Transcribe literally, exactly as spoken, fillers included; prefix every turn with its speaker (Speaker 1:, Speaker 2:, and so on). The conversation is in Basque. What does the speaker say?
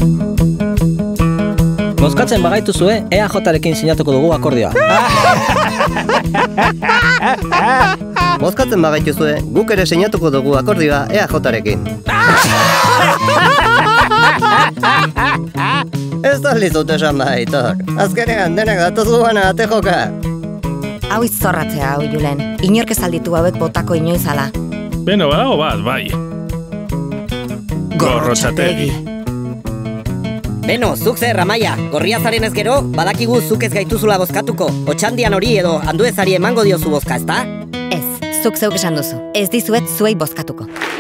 Speaker 1: Bozkatzen bagaituzue, E A J-rekin sinatuko dugu akordioa.
Speaker 2: Bozkatzen bagaituzue, guk ere sinatuko dugu akordioa E A J-rekin. Ez da lizut esan baitor. Azkenean denak datozu bana ate joka.
Speaker 3: Hau izorratzea, hau Julen. Inork ez alditu hauek botako inoizala.
Speaker 4: Beno, badago bat, bai. Gorrotxategi.
Speaker 5: Beno, zuk zer, Amaia, gorria zaren ez gero, badakigu zuk ez gaituzula bozkatuko. Otxandian hori edo anduezari emango diozu bozka, ezta?
Speaker 3: Ez, zuk zeuk esan duzu. Ez dizuet zuei bozkatuko.